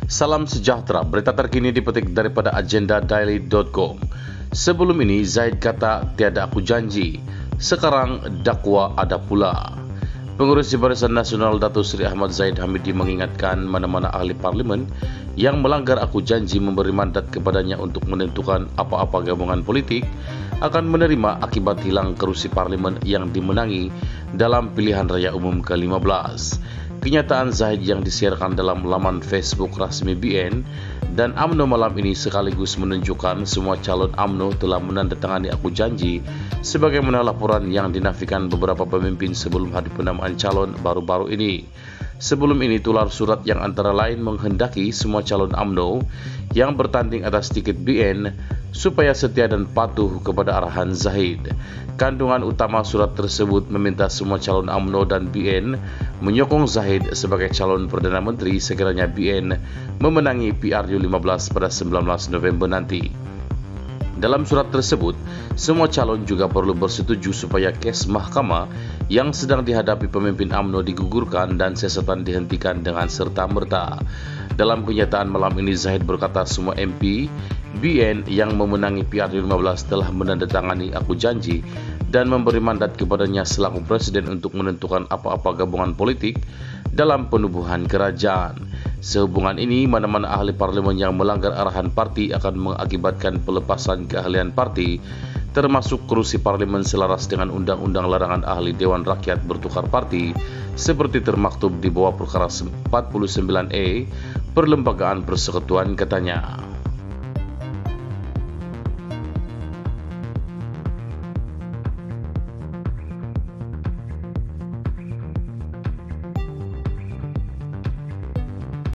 Salam sejahtera, berita terkini dipetik daripada agendaDaily.com. Sebelum ini Zaid kata tiada aku janji, sekarang dakwa ada pula. Pengurus Barisan Nasional Datuk Seri Ahmad Zahid Hamidi mengingatkan mana-mana ahli parlimen yang melanggar aku janji memberi mandat kepadanya untuk menentukan apa-apa gabungan politik akan menerima akibat hilang kerusi parlimen yang dimenangi dalam pilihan raya umum ke-15. Kenyataan Zahid yang disiarkan dalam laman Facebook rasmi BN dan UMNO malam ini sekaligus menunjukkan semua calon UMNO telah menandatangani aku janji sebagaimana laporan yang dinafikan beberapa pemimpin sebelum hari penamaan calon baru-baru ini. Sebelum ini tular surat yang antara lain menghendaki semua calon UMNO yang bertanding atas tiket BN supaya setia dan patuh kepada arahan Zahid. Kandungan utama surat tersebut meminta semua calon UMNO dan BN menyokong Zahid sebagai calon Perdana Menteri sekiranya BN memenangi PRU 15 pada 19 November nanti. Dalam surat tersebut, semua calon juga perlu bersetuju supaya kes mahkamah yang sedang dihadapi pemimpin UMNO digugurkan dan siasatan dihentikan dengan serta-merta. Dalam kenyataan malam ini, Zahid berkata semua MP BN yang memenangi PRU 15 telah menandatangani aku janji dan memberi mandat kepadanya selaku presiden untuk menentukan apa-apa gabungan politik dalam penubuhan kerajaan. Sehubungan ini, mana-mana ahli parlimen yang melanggar arahan parti akan mengakibatkan pelepasan keahlian parti, termasuk kerusi parlimen selaras dengan Undang-Undang Larangan Ahli Dewan Rakyat Bertukar Parti, seperti termaktub di bawah perkara 49E Perlembagaan Persekutuan, katanya.